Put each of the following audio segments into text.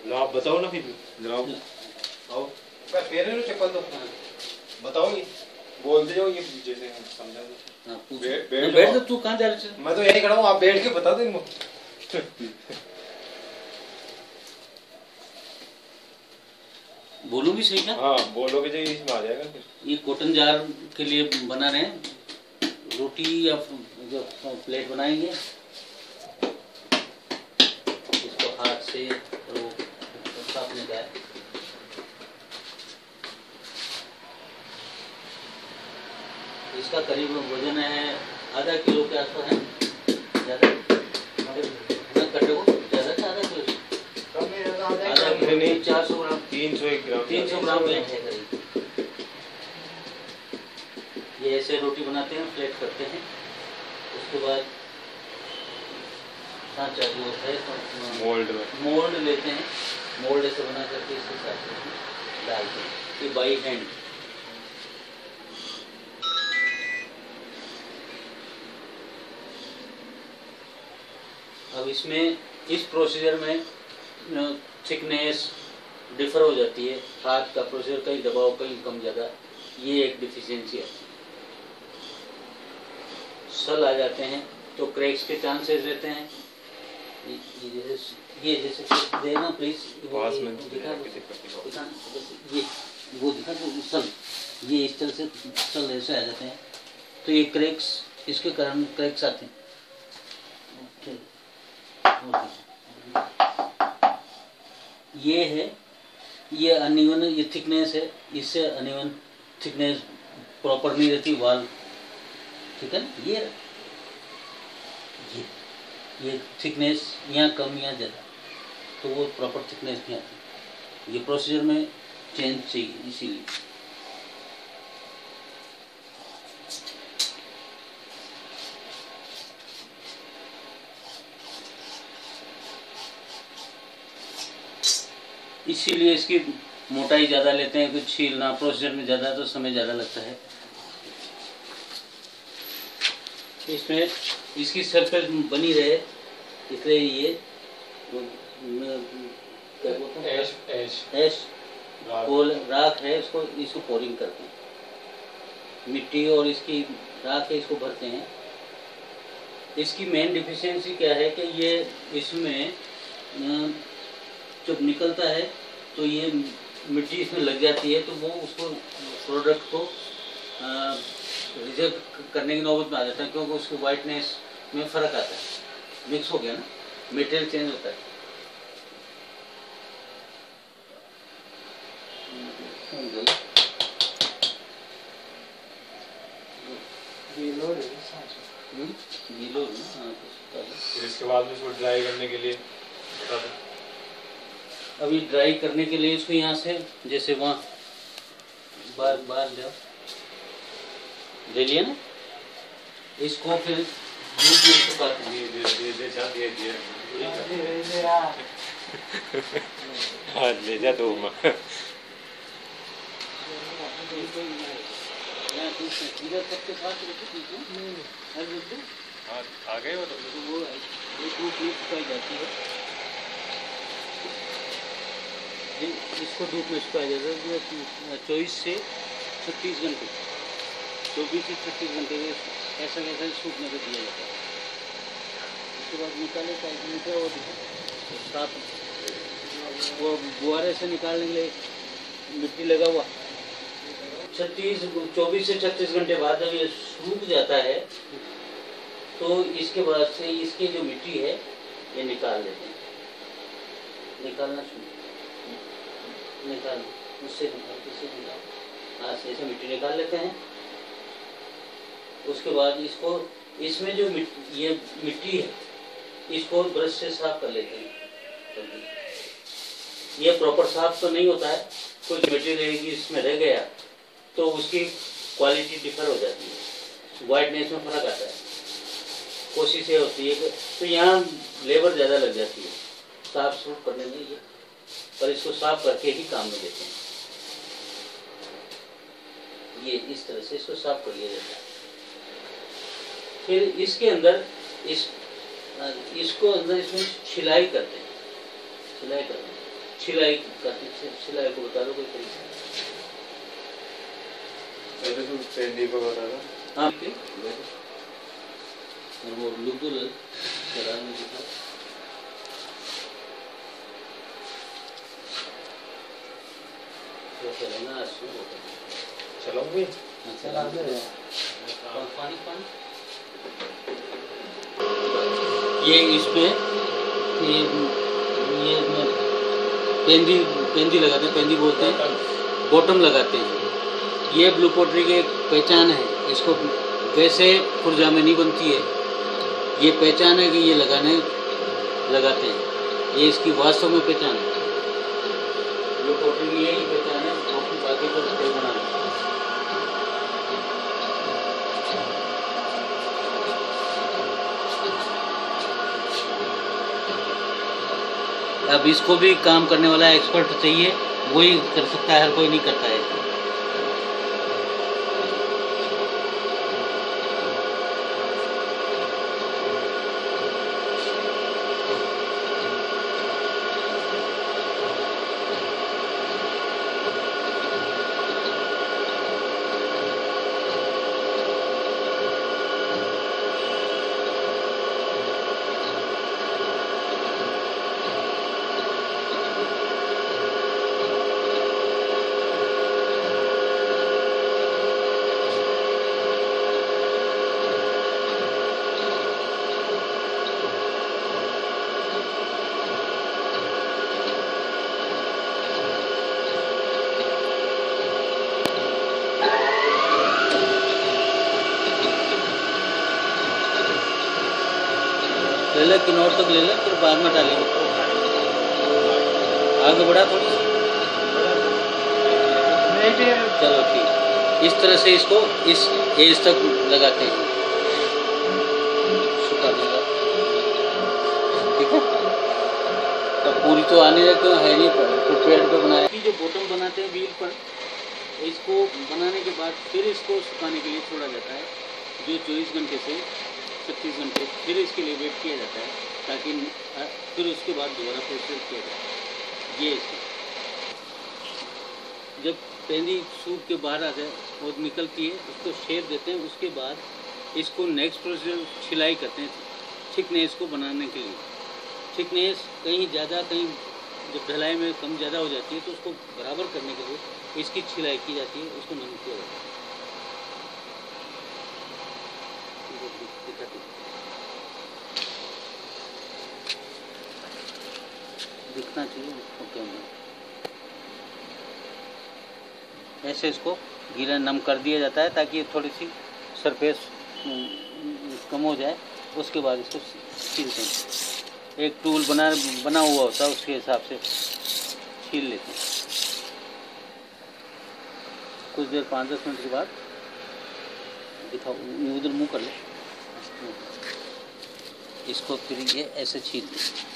लो आप बताओ ना फिर जनाब। आओ पैर में चप्पल दो बताओ ये बोल दे ये जैसे समझा। बैठ तो तू कहाँ जा रहे थे? मैं तो यही खड़ा हूँ, आप बैठ के बता दो इनको। बोलो भी सही क्या? हाँ बोलोगे जो इसमें आ जाएगा फिर। ये कॉटन जार के लिए बना रहे हैं, रोटी या जो प्लेट बनाएंगे इसको हाथ से वो साफने का है। इसका करीब वजन है आधा किलो के आसपास है। ज्यादा कटे को ज्यादा आधा किलो आधा किलो नहीं 400 ग्राम 300 ग्राम वेट है करीब। ये ऐसे रोटी बनाते हैं, प्लेट करते हैं, उसके बाद सांचा जो है मोल्ड लेते हैं, मोल्ड ऐसे बना करके इसके साथ डालते हैं। ये बाई हैंड अब इसमें इस प्रोसीजर में थिकनेस डिफर हो जाती है। हाथ का प्रोसीजर कहीं दबाव कहीं कम ज़्यादा, ये एक डिफिशियंसी है। सल आ जाते हैं तो क्रैक्स के चांसेस रहते हैं। ये जैसे देना प्लीज दिखा ये वो दिखा तो सल ये इस तरह से सल ऐसे आ जाते हैं तो ये क्रैक्स इसके कारण क्रैक्स आते हैं। ये है ये अनइवन ये थिकनेस है, इससे अनइवन थिकनेस प्रॉपर नहीं रहती वाल, ठीक है ना। ये थिकनेस यहाँ कम यहाँ ज़्यादा तो वो प्रॉपर थिकनेस नहीं आती। ये प्रोसीजर में चेंज चाहिए इसीलिए। इसीलिए इसकी मोटाई ज़्यादा लेते हैं, कुछ छीलना प्रोसीजर में ज़्यादा तो समय ज़्यादा लगता है। इसमें इसकी सरफेस बनी रहे इसलिए ये क्या बोलते हैं ऐश राख है, इसको पोरिंग करते हैं। मिट्टी और इसकी राख है, इसको भरते हैं। इसकी मेन डिफिशियंसी क्या है कि ये इसमें जब निकलता है तो ये मिट्टी इसमें लग जाती है तो वो उसको प्रोडक्ट को रिजेक्ट करने की नौबत में आ जाता है, क्योंकि उसकी वाइटनेस में फ़र्क आता है, मिक्स हो गया ना, मटेरियल चेंज होता है। इसके बाद में इसको ड्राई करने के लिए अभी ड्राई करने के लिए इसको यहाँ से जैसे वहाँ बार जाओ ले लिया ना, इसको फिर धूप में सुखाते हैं। ले जा दो आ गए वो धूप में सुखाई जाती है। इसको धूप में सुखाया जाता है 24 से 36 घंटे, 24 से 36 घंटे ऐसा वैसा सूखने को दिया जाता है। उसके बाद निकाले क्या वो साफ वो बुआरे से निकालने के लिए मिट्टी लगा हुआ 24 से 36 घंटे बाद जब ये सूख जाता है तो इसके बाद से इसकी जो मिट्टी है ये निकाल देते हैं। निकालना शुरू निकाल उससे निकाल हाथ से ऐसे मिट्टी निकाल लेते हैं। उसके बाद इसको इसमें जो ये मिट्टी है इसको ब्रश से साफ कर लेते हैं। ये प्रॉपर साफ तो नहीं होता है, कुछ मटेरियल इसमें रह गया तो उसकी क्वालिटी डिफर हो जाती है, वाइटनेस में फर्क आता है। कोशिश ये होती है कि तो यहाँ लेबर ज़्यादा लग जाती है साफ सूफ करने में ये, पर इसको साफ करके ही काम में लेते हैं। ये इस तरह से इसको साफ कर लिया जाता है। फिर इसके अंदर इसको अंदर इसमें छिलाई करते हैं। सिलाई सिलाई को बता दो कोई तरीका। पहले तो पेंडी को बता दो। हाँ ठीक है, और वो लुक दो चला मुझे तो चलेगा चलाऊंगी। चला दे पानी पानी ये इसमें ये पेंदी पेंदी लगाते हैं, पेंदी बोलते हैं, बॉटम लगाते हैं। ये ब्लू पोटरी की पहचान है, इसको वैसे खुर्जा में नहीं बनती है, ये पहचान है कि ये लगाते हैं, ये इसकी वास्तव में पहचान है। ब्लू पोटरी की यही पहचान है, बाकी तो कोई बना नहीं। अब इसको भी काम करने वाला एक्सपर्ट चाहिए, वही कर सकता है, हर कोई नहीं करता है। ले ले, किनौर तक ले ले, फिर बाद में डालेंगे। आगे बढ़ा थोड़ी सी, चलो ठीक। इस तरह से इसको इस एज तक लगाते हैं, सुखा देगा, ठीक है। तब पूरी तो आने क्यों है नहीं, प्रिपेयर पे बनाया कि जो बॉटम बनाते हैं व्हील पर, इसको बनाने के बाद फिर इसको सुखाने के लिए छोड़ा जाता है, जो 24 घंटे से 36 घंटे फिर इसके लिए वेट किया जाता है, ताकि फिर उसके बाद दोबारा प्रेशर किया जाए। ये जब पेंदी सूख के बाहर आ जाए और निकलती है, उसको शेप देते हैं, उसके बाद इसको नेक्स्ट प्रोसीजर सिलाई करते हैं थिकनेस को बनाने के लिए। थिकनेस कहीं ज़्यादा, कहीं जब ढलाई में कम ज़्यादा हो जाती है तो उसको बराबर करने के लिए इसकी सिलाई की जाती है, उसको नम किया जाता है। दिखना चाहिए ओके में। ऐसे इसको गीला नम कर दिया जाता है ताकि थोड़ी सी सरफेस कम हो जाए, उसके बाद इसको छीलते हैं। एक टूल बना हुआ होता है, उसके हिसाब से छील लेते हैं। कुछ देर 5-10 मिनट के बाद दिखाओ, उधर मुँह कर ले, इसको फिर ये ऐसे छील दें।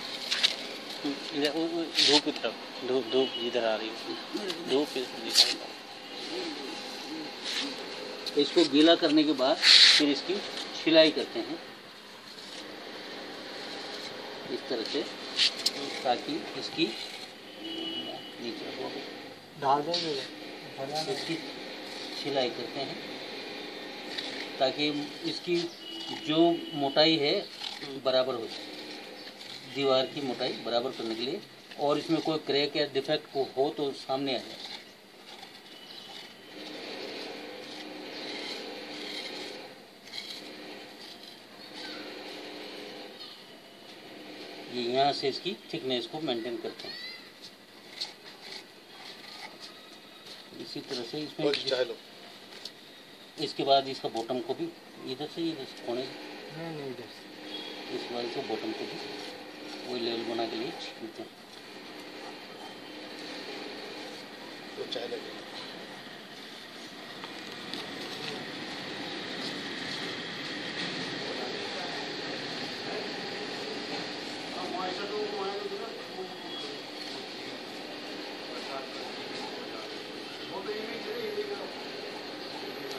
धूप की तरफ, धूप इधर आ रही है, धूप इसको गीला करने के बाद फिर इसकी सिलाई करते हैं इस तरह से, ताकि इसकी नीचे डाल देंगे, इसकी सिलाई करते हैं ताकि इसकी जो मोटाई है बराबर हो जाए, दीवार की मोटाई बराबर करने के लिए, और इसमें कोई क्रैक या डिफेक्ट को हो तो सामने आ जाए। ये यहाँ से इसकी थिकनेस को मेंटेन करते हैं। इसी तरह से इसमें इसके बाद इसका बॉटम को भी इधर से कोने, इस वाले से बॉटम को भी वही लेवल बना के लिए छीलते हैं। तो चाय लगे